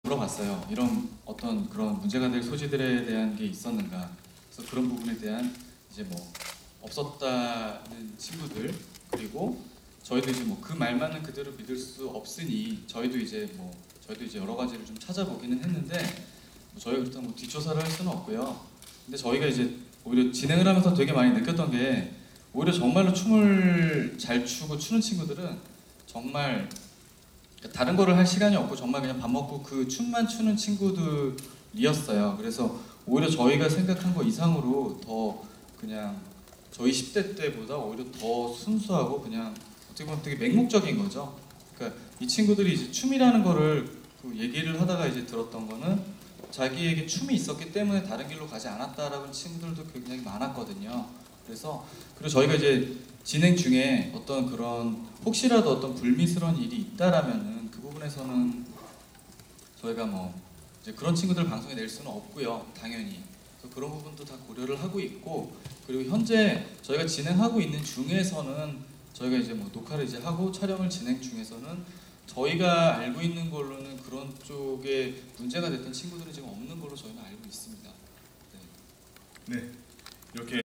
물어봤어요. 이런 어떤 그런 문제가 될 소지들에 대한 게 있었는가. 그래서 그런 부분에 대한 이제 뭐 없었다는 친구들, 그리고 저희도 이제 뭐 그 말만은 그대로 믿을 수 없으니 저희도 이제 여러 가지를 좀 찾아보기는 했는데 뭐 저희가 그렇다고 뭐 뒷조사를 할 수는 없고요. 근데 저희가 이제 오히려 진행을 하면서 되게 많이 느꼈던 게, 오히려 정말로 춤을 잘 추고 추는 친구들은 정말 다른 거를 할 시간이 없고 정말 그냥 밥 먹고 그 춤만 추는 친구들이었어요. 그래서 오히려 저희가 생각한 거 이상으로 더 그냥 저희 10대 때보다 오히려 더 순수하고 그냥 어떻게 보면 되게 맹목적인 거죠. 그러니까 이 친구들이 이제 춤이라는 거를 그 얘기를 하다가 이제 들었던 거는, 자기에게 춤이 있었기 때문에 다른 길로 가지 않았다라는 친구들도 굉장히 많았거든요. 그리고 저희가 이제 진행 중에 어떤 그런 혹시라도 어떤 불미스러운 일이 있다라면은 그 부분에서는 저희가 뭐 이제 그런 친구들 방송에 낼 수는 없고요, 당연히. 그래서 그런 부분도 다 고려를 하고 있고, 그리고 현재 저희가 진행하고 있는 중에서는 저희가 이제 뭐 녹화를 이제 하고 촬영을 진행 중에서는 저희가 알고 있는 걸로는 그런 쪽에 문제가 됐던 친구들은 지금 없는 걸로 저희는 알고 있습니다. 네. 네, 이렇게